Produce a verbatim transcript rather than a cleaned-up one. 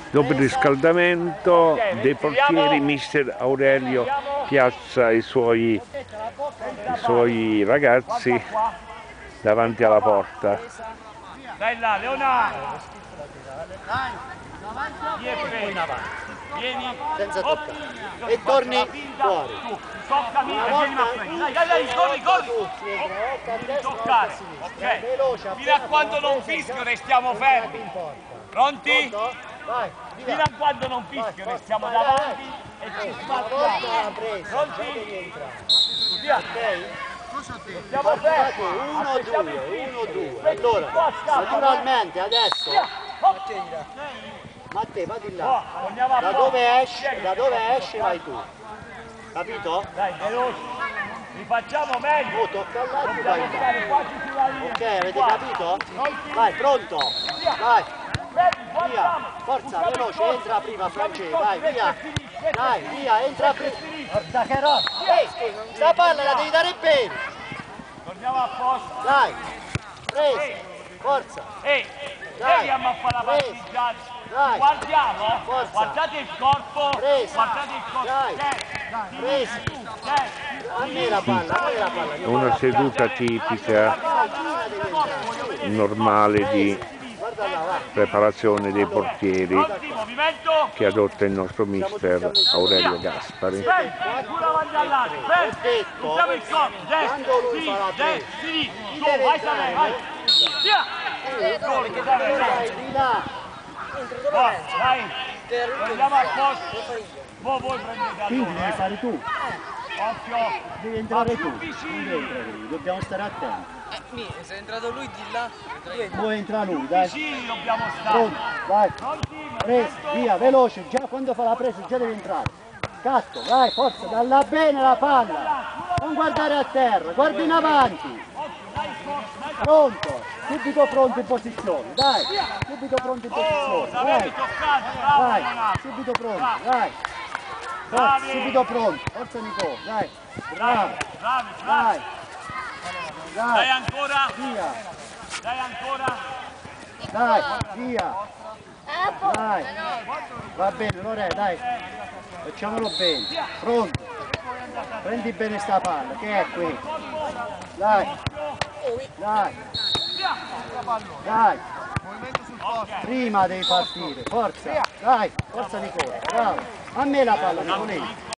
Dopo il riscaldamento dei portieri, mister Aurelio piazza i suoi, i suoi ragazzi davanti alla porta. Dai là, Leonardo! Vieni, senza toccare e torni fuori. Toccami e vieni a prendere. Dai, dai, corri, corri! Non toccare, ok? Fino a quando non fischio restiamo fermi. Pronti? Vai, fino a quando non fischio restiamo davanti e ci sbattiamo. Pronti? Via! Siamo fermi! uno due, uno due. Allora, naturalmente adesso Matteo, vai di là. Da dove esce, da dove esce vai tu. Capito? Dai, veloci. Rifacciamo meglio. Oh, tocca all'altro, vai là. Ok, avete capito? Vai, pronto. Vai. Via. Forza, veloce, entra prima Francesco, vai, via. Dai, via, entra prima. Guarda che roba. Ehi, sta palla la devi dare bene. Torniamo a posto. Dai. Preso. Forza. Ehi, andiamo a fare la partigiana. Dai. Guardiamo, Forza. guardate il corpo, Preso. guardate il corpo. Dai. Dai. Preso. A me la palla, a me la palla. Una seduta tipica, normale di preparazione dei portieri che adotta il nostro mister Aurelio Gaspari. Pure avanti all'altro, mettiamo il corpo, destra, sinistra, destra, sinistra, su, vai Samuele, vai, via! Dai, prendiamo a posto, voi voi prendete a quindi devi fare tu. Occhio, Devi entrare tu, non devi entrare lui, dobbiamo stare attenti. Eh, mi, se è entrato lui di là, Poi entra lui, dai. vicini dobbiamo stare. Pronto, vai. Pronti, Preso, via, veloce, già quando fa la presa già devi entrare. Catto, vai, forza, dalla bene la palla. Non guardare a terra, guarda in avanti. Pronto, subito pronto in posizione, dai. Subito pronto in posizione, vai. Vai, subito pronto, vai. Forza, subito pronto, forza Nico, dai. Bravo, bravi, dai. bravi. Dai Dai, ancora, via, dai ancora. dai, via. Dai, va bene, Lore, dai, facciamolo bene, pronto, prendi bene sta palla, che è qui, dai, dai, dai, prima devi partire, forza, dai, forza Nicola, bravo, a me la palla Nicolini.